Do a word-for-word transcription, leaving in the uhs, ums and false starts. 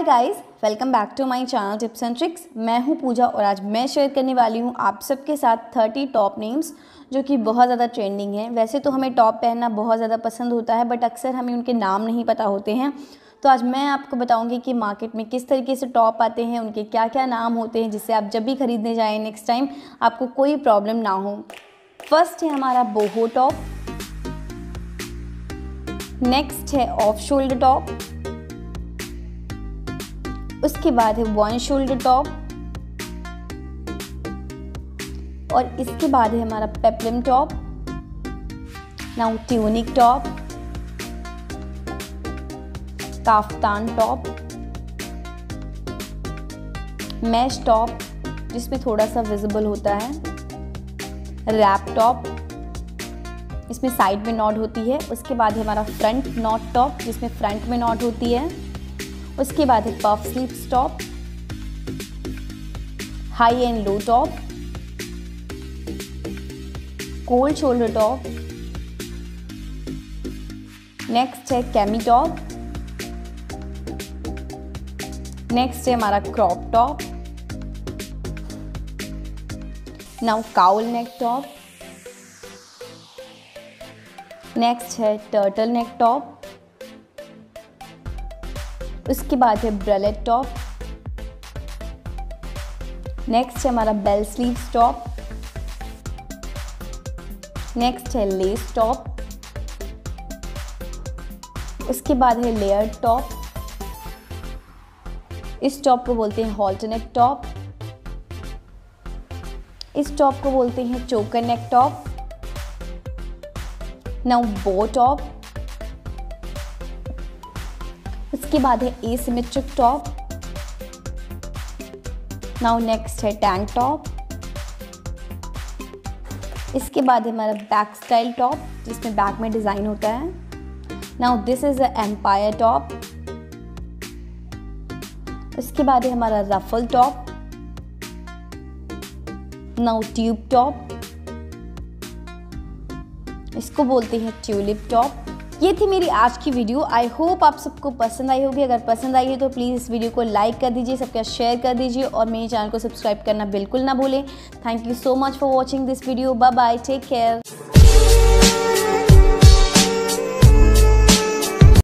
Guys, welcome back to my channel tips and tricks. मैं हूं पूजा और आज मैं शेयर करने वाली हूं आप सबके साथ तीस टॉप नेम्स जो कि बहुत ज़्यादा ट्रेंडिंग हैं। वैसे तो हमें टॉप पहनना बहुत ज़्यादा पसंद होता है, बट अक्सर हमें उनके नाम नहीं पता होते हैं। तो आज मैं आपको बताऊंगी कि मार्केट में किस तरीके से टॉप आते हैं, उनके क्या क्या नाम होते हैं, जिससे आप जब भी खरीदने जाएँ नेक्स्ट टाइम आपको कोई प्रॉब्लम ना हो। फर्स्ट है हमारा बोहो टॉप, नेक्स्ट है ऑफ शोल्डर टॉप, उसके बाद है वन शोल्डर टॉप और इसके बाद है हमारा peplum top, now tunic top, kaftan top, mesh top जिसमें थोड़ा सा विजिबल होता है, रैप टॉप इसमें साइड में नॉट होती है, उसके बाद है हमारा फ्रंट नॉट टॉप जिसमें फ्रंट में नॉट होती है, उसके बाद है puff sleeves top, high and low top, cold shoulder top, next है कैमी टॉप, नेक्स्ट है हमारा crop top, now cowl neck top, next है टर्टल नेक टॉप, उसके बाद है ब्रेलेट टॉप, नेक्स्ट है हमारा बेल स्लीव्स टॉप, नेक्स्ट है लेस टॉप, उसके बाद है लेयर टॉप, इस टॉप को बोलते हैं हॉल्टर नेक टॉप, इस टॉप को बोलते हैं choker neck top, now bow top, उसके बाद है एसिमेट्रिक टॉप, नाउ नेक्स्ट है टैंक टॉप, इसके बाद है हमारा बैक स्टाइल टॉप जिसमें बैक में डिजाइन होता है, now this is a empire top, उसके बाद है हमारा ruffle top, now tube top, इसको बोलते हैं ट्यूलिप टॉप। ये थी मेरी आज की वीडियो। आई होप आप सबको पसंद आई होगी। अगर पसंद आई है तो प्लीज़ इस वीडियो को लाइक कर दीजिए, सबका शेयर कर दीजिए और मेरे चैनल को सब्सक्राइब करना बिल्कुल ना भूलें। Thank you so much for watching this video. Bye bye, take care.